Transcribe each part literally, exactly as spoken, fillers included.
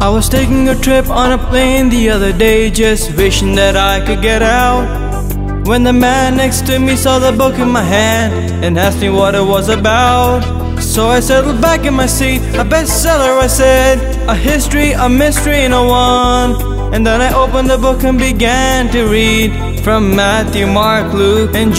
I was taking a trip on a plane the other day, just wishing that I could get out, when the man next to me saw the book in my hand and asked me what it was about. So I settled back in my seat. A bestseller, I said, a history, a mystery in a one. And then I opened the book and began to read from Matthew, Mark, Luke, and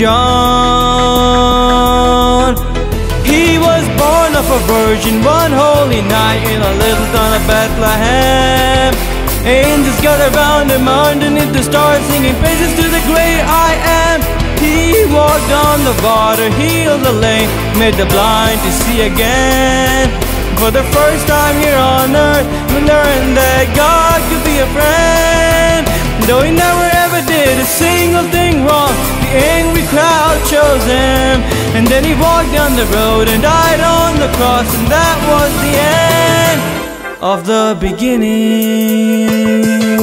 John. He was born of a virgin one holy night in a little town of Bethlehem. Angels gathered round him underneath the stars, singing praises to the great I am. He walked on the water, healed the lame, made the blind to see again. For the first time here on earth, we learned that God could be a friend. Though he never ever did a single thing wrong, the angry crowd chose him. And then he walked down the road and died on the cross, and that was the end of the beginning.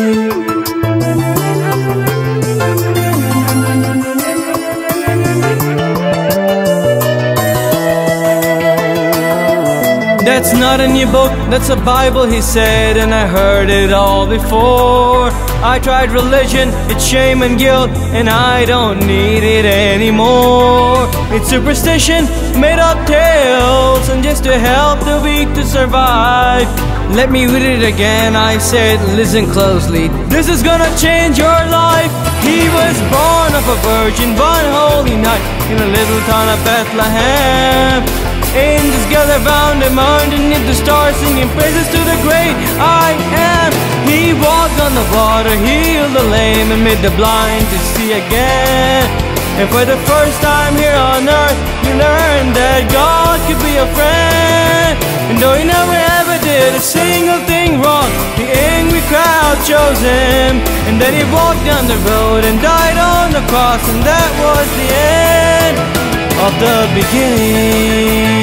That's not a new book, that's a Bible, he said, and I heard it all before. I tried religion, it's shame and guilt, and I don't need it anymore. It's superstition, made up tales, and just to help the weak to survive. Let me read it again, I said, listen closely. This is gonna change your life. He was born of a virgin one holy night in a little town of Bethlehem. Angels gathered round him underneath the stars, singing praises to the great I am. He walked on the water, healed the lame, and made the blind to see again. And for the first time here on earth, we learned that God could be a friend. And though he never ever did a single thing wrong, the angry crowd chose him. And then he walked down the road and died on the cross, and that was the end of the beginning.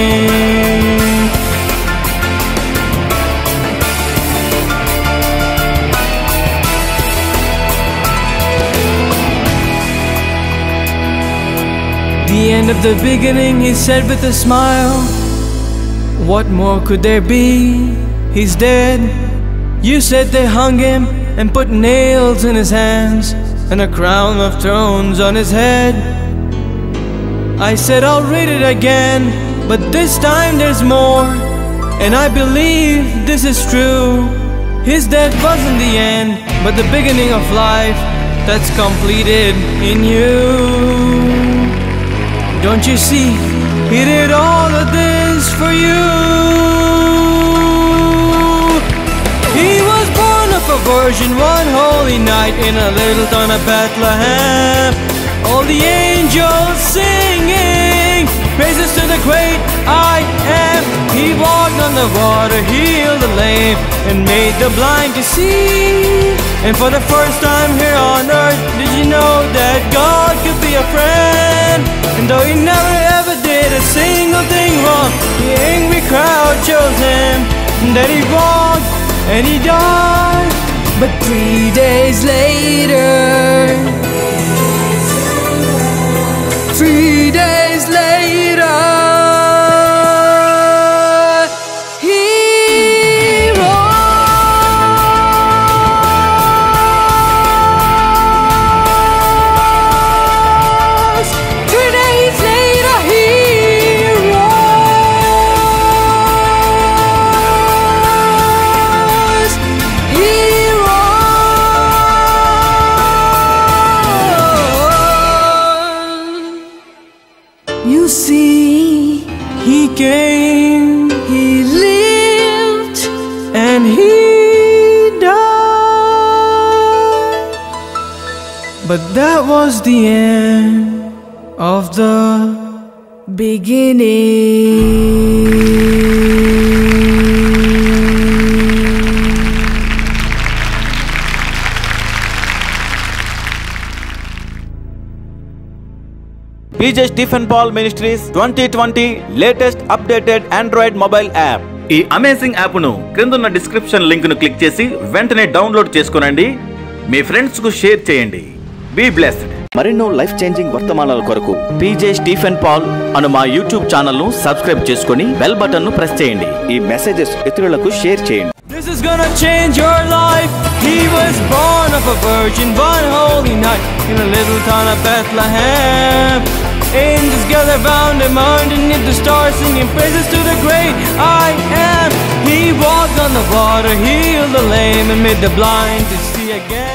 The end of the beginning, he said with a smile. What more could there be? He's dead. You said they hung him and put nails in his hands and a crown of thorns on his head. I said I'll read it again, but this time there's more, and I believe this is true. His death wasn't the end, but the beginning of life that's completed in you. Don't you see, he did all of this for you. He was born of a virgin one holy night in a little town of Bethlehem. All the angels singing praises to the great I am. He walked on the water, healed the lame, and made the blind to see. And for the first time here on earth, did you know that God could be a friend? And though he never ever did a single thing wrong, the angry crowd chose him. And then he walked and he died. But three days later, Three days later, he rose. Three days later, he rose. He You see, he came, he lived, and he died. But that was the end of the beginning. P J Stephen Paul Ministries twenty twenty latest updated Android mobile app. ఈ amazing app ను క్రిందున్న description link ను click చేసి వెంటనే download చేసుకొనండి. మీ friends కు share చేయండి. Be blessed. మరెన్నో లైఫ్ చేంజింగ్ వర్తమానాల కొరకు P J Stephen Paul అను మా యూట్యూబ్ ఛానల్ ను సబ్స్క్రైబ్ చేసుకొని బెల్ బటన్ ను ప్రెస్ చేయండి. ఈ మెసేజెస్ ఇతరులకు షేర్ చేయండి. This is gonna change your life. He was born of a virgin one holy night in a little town of Bethlehem. Angels gather round him underneath the stars, singing praises to the great I am. He walked on the water, healed the lame, and made the blind to see again.